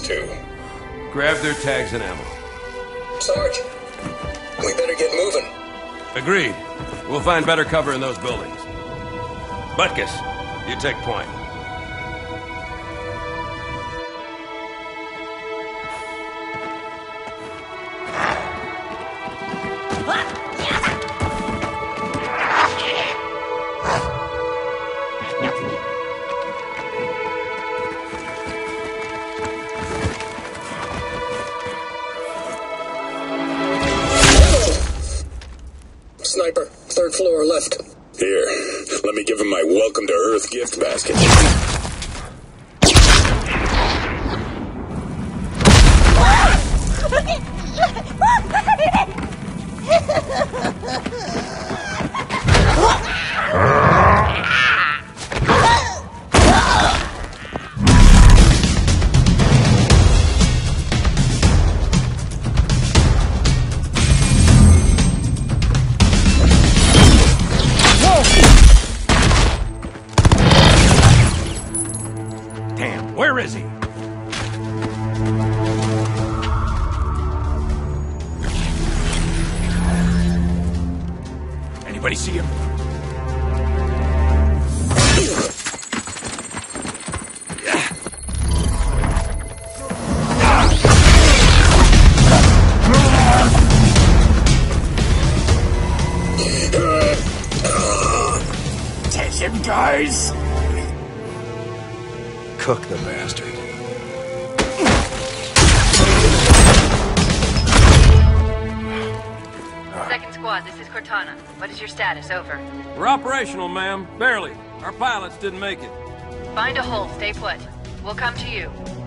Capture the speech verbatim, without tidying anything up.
two. Grab their tags and ammo. Sarge, we better get moving. Agreed. We'll find better cover in those buildings. Butkus, you take point. Sniper, third floor left. Here, let me give him my welcome to Earth gift basket. Damn, where is he? Anybody see him? Take him, guys! Cook the bastard. Second squad, this is Cortana. What is your status? Over. We're operational, ma'am. Barely. Our pilots didn't make it. Find a hole, stay put. We'll come to you.